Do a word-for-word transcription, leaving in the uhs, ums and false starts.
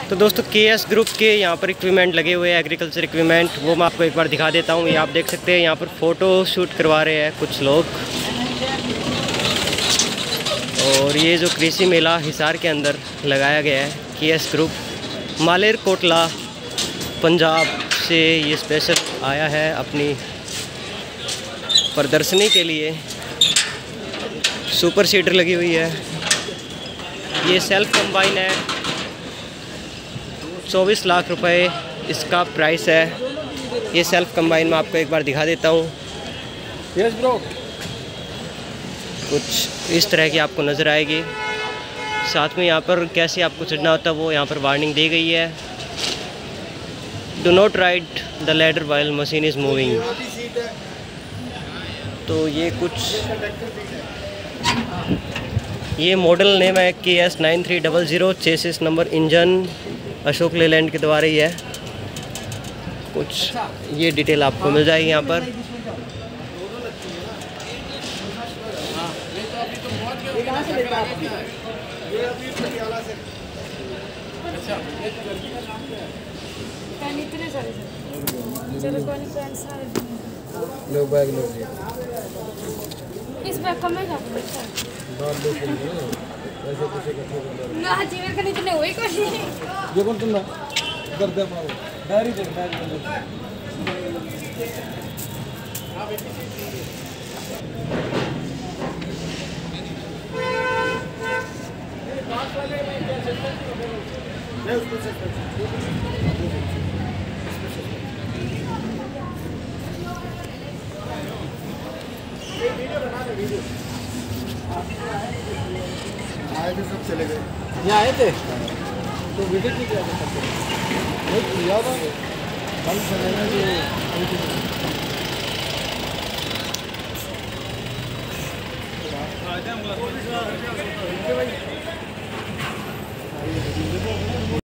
तो दोस्तों के एस ग्रुप के यहाँ पर इक्विपमेंट लगे हुए हैं, एग्रीकल्चर इक्विपमेंट, वो मैं आपको एक बार दिखा देता हूँ। ये आप देख सकते हैं यहाँ पर फ़ोटो शूट करवा रहे हैं कुछ लोग। और ये जो कृषि मेला हिसार के अंदर लगाया गया है, K S group Malerkotla Punjab से ये स्पेशल आया है अपनी प्रदर्शनी के लिए। सुपर सीडर लगी हुई है, ये सेल्फ कंबाइन है, चौबीस लाख रुपए इसका प्राइस है। ये सेल्फ कंबाइन मैं आपको एक बार दिखा देता हूँ। यस ब्रो, कुछ इस तरह की आपको नज़र आएगी। साथ में यहाँ पर कैसे आपको चढ़ना होता है वो यहाँ पर वार्निंग दी गई है। Do not ride the ladder while machine is moving. तो ये कुछ ये मॉडल नेम है K S nine three double zero, chassis number engine Ashok Leyland के द्वारा ही है। कुछ ये डिटेल आपको मिल जाएगी यहाँ पर। लो बैग लो जी, इस बैग का मैं क्या करूं? ऐसे कुछ इकट्ठे कर लो ना जी मेरे को इतने हुए कोई ये कौन तुम ना कर दे पाओ डायरी दे डायरी दे। आए थे सब चले गए। यहाँ आए थे तो वीडियो की क्या करते हैं? बहुत किया था कल चलेगा जो